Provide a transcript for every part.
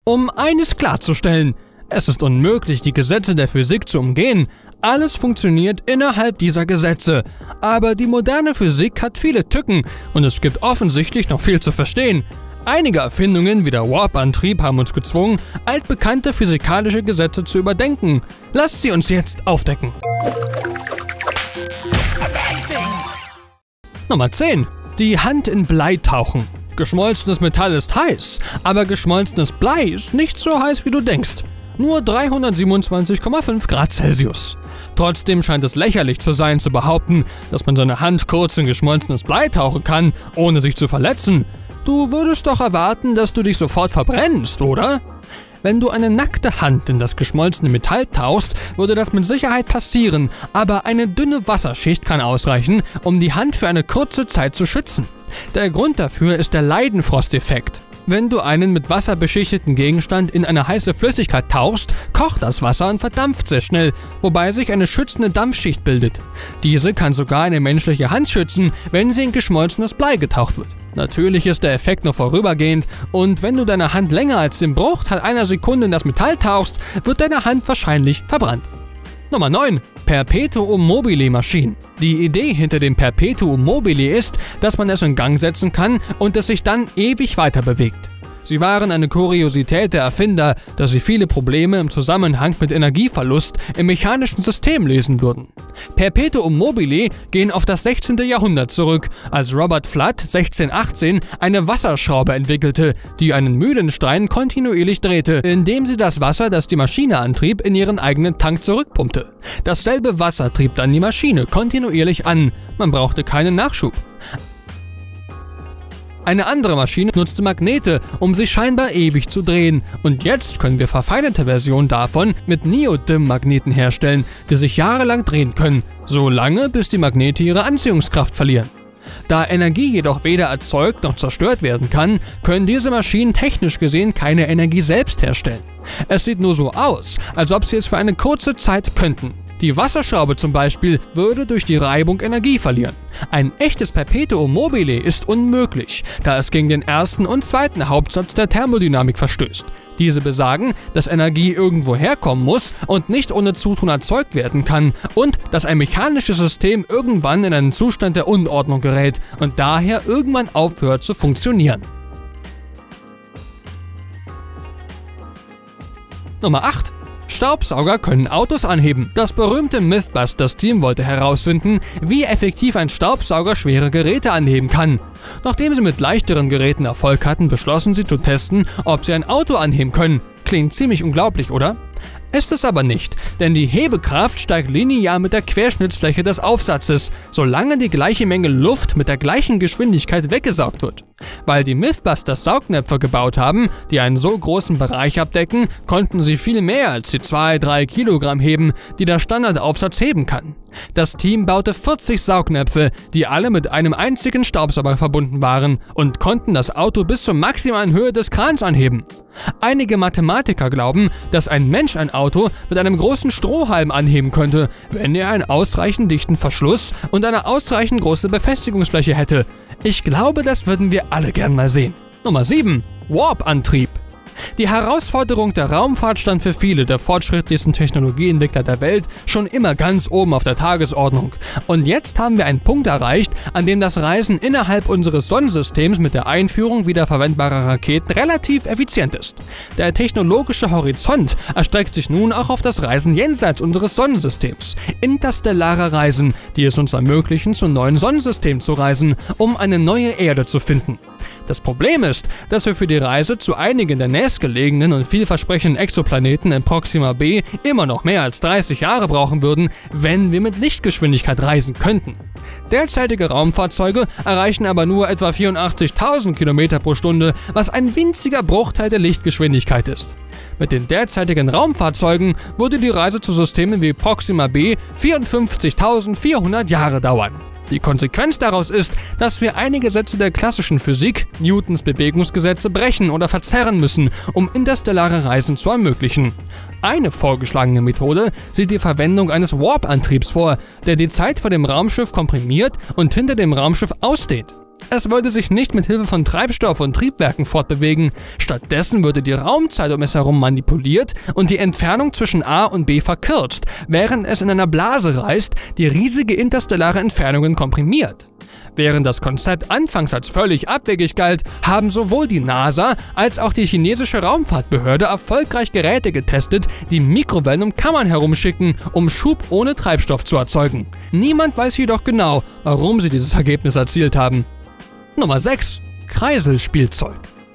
Um eines klarzustellen: Es ist unmöglich, die Gesetze der Physik zu umgehen. Alles funktioniert innerhalb dieser Gesetze. Aber die moderne Physik hat viele Tücken und es gibt offensichtlich noch viel zu verstehen. Einige Erfindungen wie der Warp-Antrieb haben uns gezwungen, altbekannte physikalische Gesetze zu überdenken. Lasst sie uns jetzt aufdecken. Nummer 10. Die Hand in Blei tauchen. Geschmolzenes Metall ist heiß, aber geschmolzenes Blei ist nicht so heiß, wie du denkst. Nur 327,5 Grad Celsius. Trotzdem scheint es lächerlich zu sein, zu behaupten, dass man seine Hand kurz in geschmolzenes Blei tauchen kann, ohne sich zu verletzen. Du würdest doch erwarten, dass du dich sofort verbrennst, oder? Wenn du eine nackte Hand in das geschmolzene Metall tauchst, würde das mit Sicherheit passieren, aber eine dünne Wasserschicht kann ausreichen, um die Hand für eine kurze Zeit zu schützen. Der Grund dafür ist der Leidenfrost-Effekt. Wenn du einen mit Wasser beschichteten Gegenstand in eine heiße Flüssigkeit tauchst, kocht das Wasser und verdampft sehr schnell, wobei sich eine schützende Dampfschicht bildet. Diese kann sogar eine menschliche Hand schützen, wenn sie in geschmolzenes Blei getaucht wird. Natürlich ist der Effekt nur vorübergehend und wenn du deine Hand länger als den Bruchteil einer Sekunde in das Metall tauchst, wird deine Hand wahrscheinlich verbrannt. Nummer 9. Perpetuum mobile Maschinen. Die Idee hinter dem Perpetuum mobile ist, dass man es in Gang setzen kann und es sich dann ewig weiter bewegt. Sie waren eine Kuriosität der Erfinder, da sie viele Probleme im Zusammenhang mit Energieverlust im mechanischen System lösen würden. Perpetuum mobile gehen auf das 16. Jahrhundert zurück, als Robert Fludd 1618 eine Wasserschraube entwickelte, die einen Mühlenstein kontinuierlich drehte, indem sie das Wasser, das die Maschine antrieb, in ihren eigenen Tank zurückpumpte. Dasselbe Wasser trieb dann die Maschine kontinuierlich an. Man brauchte keinen Nachschub. Eine andere Maschine nutzte Magnete, um sich scheinbar ewig zu drehen. Und jetzt können wir verfeinerte Versionen davon mit Neodym-Magneten herstellen, die sich jahrelang drehen können, so lange bis die Magnete ihre Anziehungskraft verlieren. Da Energie jedoch weder erzeugt noch zerstört werden kann, können diese Maschinen technisch gesehen keine Energie selbst herstellen. Es sieht nur so aus, als ob sie es für eine kurze Zeit könnten. Die Wasserschraube zum Beispiel würde durch die Reibung Energie verlieren. Ein echtes Perpetuum mobile ist unmöglich, da es gegen den ersten und zweiten Hauptsatz der Thermodynamik verstößt. Diese besagen, dass Energie irgendwo herkommen muss und nicht ohne Zutun erzeugt werden kann und dass ein mechanisches System irgendwann in einen Zustand der Unordnung gerät und daher irgendwann aufhört zu funktionieren. Nummer 8. Staubsauger können Autos anheben. Das berühmte Mythbusters-Team wollte herausfinden, wie effektiv ein Staubsauger schwere Geräte anheben kann. Nachdem sie mit leichteren Geräten Erfolg hatten, beschlossen sie zu testen, ob sie ein Auto anheben können. Klingt ziemlich unglaublich, oder? Ist es aber nicht, denn die Hebekraft steigt linear mit der Querschnittsfläche des Aufsatzes, solange die gleiche Menge Luft mit der gleichen Geschwindigkeit weggesaugt wird. Weil die Mythbusters Saugnäpfe gebaut haben, die einen so großen Bereich abdecken, konnten sie viel mehr als die 2-3 Kilogramm heben, die der Standardaufsatz heben kann. Das Team baute 40 Saugnäpfe, die alle mit einem einzigen Staubsauger verbunden waren und konnten das Auto bis zur maximalen Höhe des Krans anheben. Einige Mathematiker glauben, dass ein Mensch ein Auto mit einem großen Strohhalm anheben könnte, wenn er einen ausreichend dichten Verschluss und eine ausreichend große Befestigungsfläche hätte. Ich glaube, das würden wir alle gern mal sehen. Nummer 7. Warp-Antrieb. Die Herausforderung der Raumfahrt stand für viele der fortschrittlichsten Technologieentwickler der Welt schon immer ganz oben auf der Tagesordnung. Und jetzt haben wir einen Punkt erreicht, an dem das Reisen innerhalb unseres Sonnensystems mit der Einführung wiederverwendbarer Raketen relativ effizient ist. Der technologische Horizont erstreckt sich nun auch auf das Reisen jenseits unseres Sonnensystems. Interstellare Reisen, die es uns ermöglichen, zu neuen Sonnensystemen zu reisen, um eine neue Erde zu finden. Das Problem ist, dass wir für die Reise zu einigen der nächstgelegenen und vielversprechenden Exoplaneten in Proxima b immer noch mehr als 30 Jahre brauchen würden, wenn wir mit Lichtgeschwindigkeit reisen könnten. Derzeitige Raumfahrzeuge erreichen aber nur etwa 84.000 Kilometer pro Stunde, was ein winziger Bruchteil der Lichtgeschwindigkeit ist. Mit den derzeitigen Raumfahrzeugen würde die Reise zu Systemen wie Proxima b 54.400 Jahre dauern. Die Konsequenz daraus ist, dass wir einige Sätze der klassischen Physik, Newtons Bewegungsgesetze, brechen oder verzerren müssen, um interstellare Reisen zu ermöglichen. Eine vorgeschlagene Methode sieht die Verwendung eines Warp-Antriebs vor, der die Zeit vor dem Raumschiff komprimiert und hinter dem Raumschiff ausdehnt. Es würde sich nicht mit Hilfe von Treibstoff und Triebwerken fortbewegen, stattdessen würde die Raumzeit um es herum manipuliert und die Entfernung zwischen A und B verkürzt, während es in einer Blase reist, die riesige interstellare Entfernungen komprimiert. Während das Konzept anfangs als völlig abwegig galt, haben sowohl die NASA als auch die chinesische Raumfahrtbehörde erfolgreich Geräte getestet, die Mikrowellen um Kammern herumschicken, um Schub ohne Treibstoff zu erzeugen. Niemand weiß jedoch genau, warum sie dieses Ergebnis erzielt haben. Nummer 6. Kreiselspielzeug.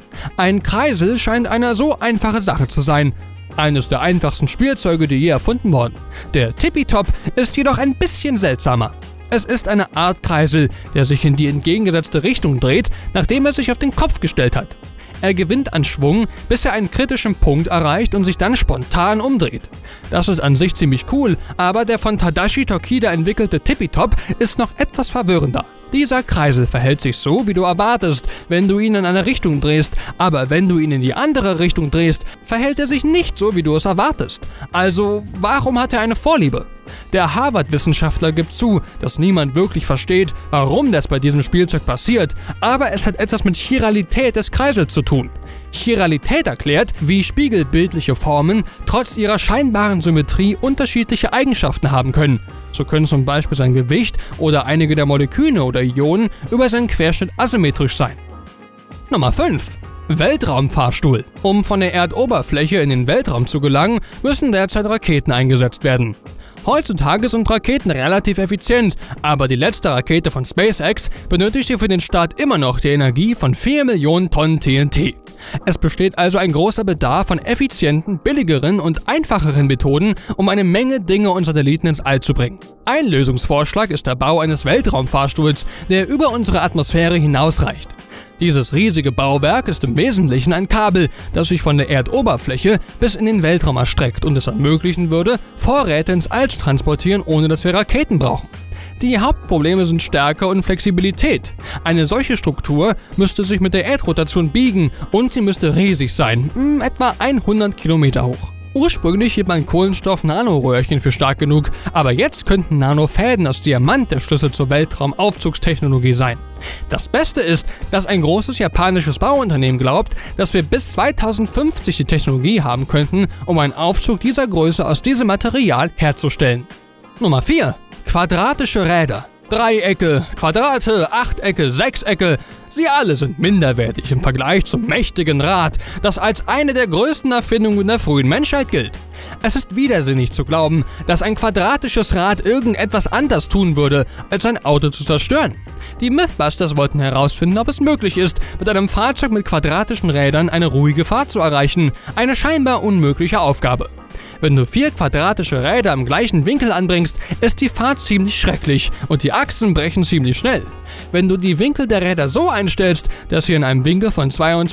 Ein Kreisel scheint eine so einfache Sache zu sein. Eines der einfachsten Spielzeuge, die je erfunden wurden. Der Tippy-Top ist jedoch ein bisschen seltsamer. Es ist eine Art Kreisel, der sich in die entgegengesetzte Richtung dreht, nachdem er sich auf den Kopf gestellt hat. Er gewinnt an Schwung, bis er einen kritischen Punkt erreicht und sich dann spontan umdreht. Das ist an sich ziemlich cool, aber der von Tadashi Tokida entwickelte Tippy-Top ist noch etwas verwirrender. Dieser Kreisel verhält sich so, wie du erwartest, wenn du ihn in eine Richtung drehst, aber wenn du ihn in die andere Richtung drehst, verhält er sich nicht so, wie du es erwartest. Also, warum hat er eine Vorliebe? Der Harvard-Wissenschaftler gibt zu, dass niemand wirklich versteht, warum das bei diesem Spielzeug passiert, aber es hat etwas mit Chiralität des Kreisels zu tun. Chiralität erklärt, wie spiegelbildliche Formen trotz ihrer scheinbaren Symmetrie unterschiedliche Eigenschaften haben können. So können zum Beispiel sein Gewicht oder einige der Moleküle oder Ionen über seinen Querschnitt asymmetrisch sein. Nummer 5. Weltraumfahrstuhl. Um von der Erdoberfläche in den Weltraum zu gelangen, müssen derzeit Raketen eingesetzt werden. Heutzutage sind Raketen relativ effizient, aber die letzte Rakete von SpaceX benötigte für den Start immer noch die Energie von 4 Millionen Tonnen TNT. Es besteht also ein großer Bedarf an effizienten, billigeren und einfacheren Methoden, um eine Menge Dinge und Satelliten ins All zu bringen. Ein Lösungsvorschlag ist der Bau eines Weltraumfahrstuhls, der über unsere Atmosphäre hinausreicht. Dieses riesige Bauwerk ist im Wesentlichen ein Kabel, das sich von der Erdoberfläche bis in den Weltraum erstreckt und es ermöglichen würde, Vorräte ins All zu transportieren, ohne dass wir Raketen brauchen. Die Hauptprobleme sind Stärke und Flexibilität. Eine solche Struktur müsste sich mit der Erdrotation biegen und sie müsste riesig sein, etwa 100 Kilometer hoch. Ursprünglich hielt man Kohlenstoff-Nanoröhrchen für stark genug, aber jetzt könnten Nanofäden aus Diamant der Schlüssel zur Weltraumaufzugstechnologie sein. Das Beste ist, dass ein großes japanisches Bauunternehmen glaubt, dass wir bis 2050 die Technologie haben könnten, um einen Aufzug dieser Größe aus diesem Material herzustellen. Nummer 4. Quadratische Räder. Dreiecke, Quadrate, Achtecke, Sechsecke, sie alle sind minderwertig im Vergleich zum mächtigen Rad, das als eine der größten Erfindungen der frühen Menschheit gilt. Es ist widersinnig zu glauben, dass ein quadratisches Rad irgendetwas anders tun würde, als ein Auto zu zerstören. Die Mythbusters wollten herausfinden, ob es möglich ist, mit einem Fahrzeug mit quadratischen Rädern eine ruhige Fahrt zu erreichen, eine scheinbar unmögliche Aufgabe. Wenn du 4 quadratische Räder im gleichen Winkel anbringst, ist die Fahrt ziemlich schrecklich und die Achsen brechen ziemlich schnell. Wenn du die Winkel der Räder so einstellst, dass sie in einem Winkel von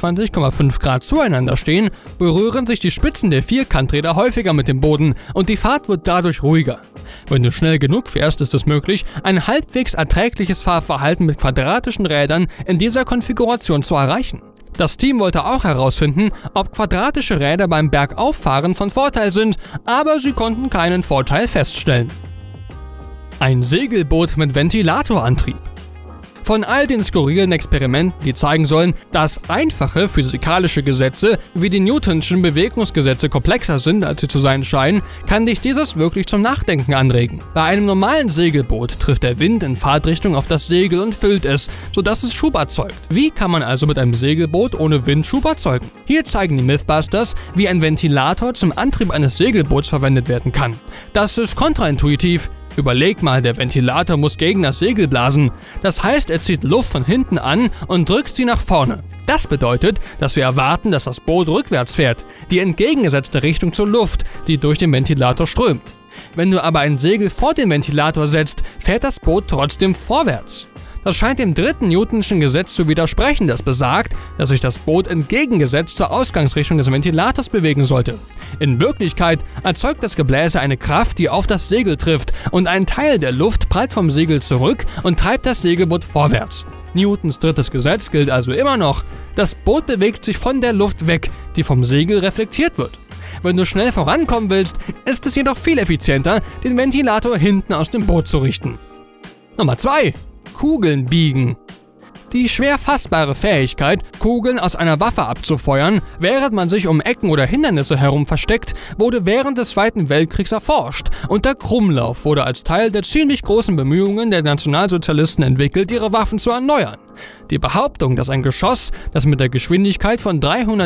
22,5 Grad zueinander stehen, berühren sich die Spitzen der 4 Kanträder häufiger mit dem Boden und die Fahrt wird dadurch ruhiger. Wenn du schnell genug fährst, ist es möglich, ein halbwegs erträgliches Fahrverhalten mit quadratischen Rädern in dieser Konfiguration zu erreichen. Das Team wollte auch herausfinden, ob quadratische Räder beim Bergauffahren von Vorteil sind, aber sie konnten keinen Vorteil feststellen. Ein Segelboot mit Ventilatorantrieb. Von all den skurrilen Experimenten, die zeigen sollen, dass einfache physikalische Gesetze wie die Newtonschen Bewegungsgesetze komplexer sind, als sie zu sein scheinen, kann dich dieses wirklich zum Nachdenken anregen. Bei einem normalen Segelboot trifft der Wind in Fahrtrichtung auf das Segel und füllt es, sodass es Schub erzeugt. Wie kann man also mit einem Segelboot ohne Wind Schub erzeugen? Hier zeigen die Mythbusters, wie ein Ventilator zum Antrieb eines Segelboots verwendet werden kann. Das ist kontraintuitiv. Überleg mal, der Ventilator muss gegen das Segel blasen. Das heißt, er zieht Luft von hinten an und drückt sie nach vorne. Das bedeutet, dass wir erwarten, dass das Boot rückwärts fährt, die entgegengesetzte Richtung zur Luft, die durch den Ventilator strömt. Wenn du aber ein Segel vor den Ventilator setzt, fährt das Boot trotzdem vorwärts. Das scheint dem dritten Newtonschen Gesetz zu widersprechen, das besagt, dass sich das Boot entgegengesetzt zur Ausgangsrichtung des Ventilators bewegen sollte. In Wirklichkeit erzeugt das Gebläse eine Kraft, die auf das Segel trifft, und ein Teil der Luft prallt vom Segel zurück und treibt das Segelboot vorwärts. Newtons drittes Gesetz gilt also immer noch. Das Boot bewegt sich von der Luft weg, die vom Segel reflektiert wird. Wenn du schnell vorankommen willst, ist es jedoch viel effizienter, den Ventilator hinten aus dem Boot zu richten. Nummer 2. Kugeln biegen. Die schwer fassbare Fähigkeit, Kugeln aus einer Waffe abzufeuern, während man sich um Ecken oder Hindernisse herum versteckt, wurde während des Zweiten Weltkriegs erforscht und der Krummlauf wurde als Teil der ziemlich großen Bemühungen der Nationalsozialisten entwickelt, ihre Waffen zu erneuern. Die Behauptung, dass ein Geschoss, das mit der Geschwindigkeit von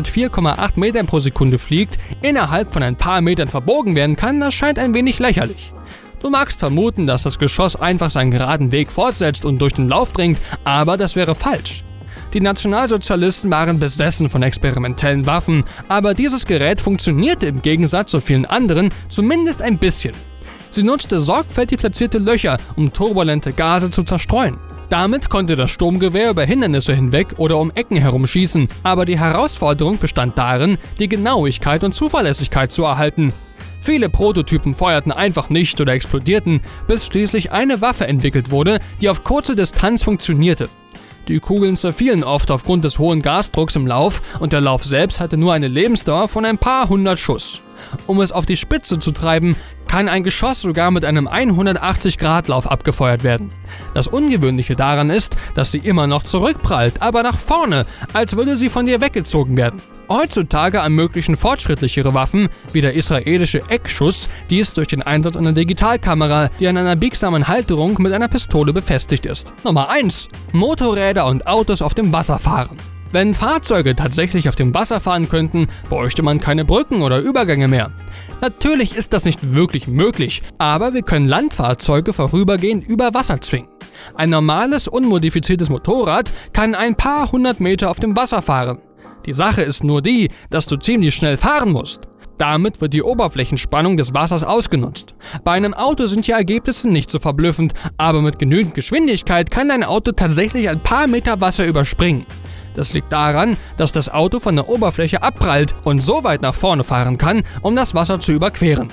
304,8 Metern pro Sekunde fliegt, innerhalb von ein paar Metern verbogen werden kann, erscheint ein wenig lächerlich. Du magst vermuten, dass das Geschoss einfach seinen geraden Weg fortsetzt und durch den Lauf dringt, aber das wäre falsch. Die Nationalsozialisten waren besessen von experimentellen Waffen, aber dieses Gerät funktionierte im Gegensatz zu vielen anderen zumindest ein bisschen. Sie nutzte sorgfältig platzierte Löcher, um turbulente Gase zu zerstreuen. Damit konnte das Sturmgewehr über Hindernisse hinweg oder um Ecken herumschießen, aber die Herausforderung bestand darin, die Genauigkeit und Zuverlässigkeit zu erhalten. Viele Prototypen feuerten einfach nicht oder explodierten, bis schließlich eine Waffe entwickelt wurde, die auf kurze Distanz funktionierte. Die Kugeln zerfielen oft aufgrund des hohen Gasdrucks im Lauf und der Lauf selbst hatte nur eine Lebensdauer von ein paar hundert Schuss. Um es auf die Spitze zu treiben, kann ein Geschoss sogar mit einem 180-Grad-Lauf abgefeuert werden. Das Ungewöhnliche daran ist, dass sie immer noch zurückprallt, aber nach vorne, als würde sie von dir weggezogen werden. Heutzutage ermöglichen fortschrittlichere Waffen, wie der israelische Eckschuss, dies durch den Einsatz einer Digitalkamera, die an einer biegsamen Halterung mit einer Pistole befestigt ist. Nummer 1. Motorräder und Autos auf dem Wasser fahren. Wenn Fahrzeuge tatsächlich auf dem Wasser fahren könnten, bräuchte man keine Brücken oder Übergänge mehr. Natürlich ist das nicht wirklich möglich, aber wir können Landfahrzeuge vorübergehend über Wasser zwingen. Ein normales, unmodifiziertes Motorrad kann ein paar hundert Meter auf dem Wasser fahren. Die Sache ist nur die, dass du ziemlich schnell fahren musst. Damit wird die Oberflächenspannung des Wassers ausgenutzt. Bei einem Auto sind die Ergebnisse nicht so verblüffend, aber mit genügend Geschwindigkeit kann dein Auto tatsächlich ein paar Meter Wasser überspringen. Das liegt daran, dass das Auto von der Oberfläche abprallt und so weit nach vorne fahren kann, um das Wasser zu überqueren.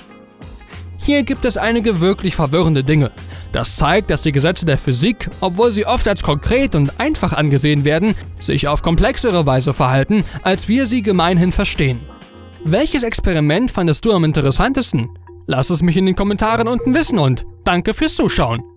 Hier gibt es einige wirklich verwirrende Dinge. Das zeigt, dass die Gesetze der Physik, obwohl sie oft als konkret und einfach angesehen werden, sich auf komplexere Weise verhalten, als wir sie gemeinhin verstehen. Welches Experiment fandest du am interessantesten? Lass es mich in den Kommentaren unten wissen und danke fürs Zuschauen.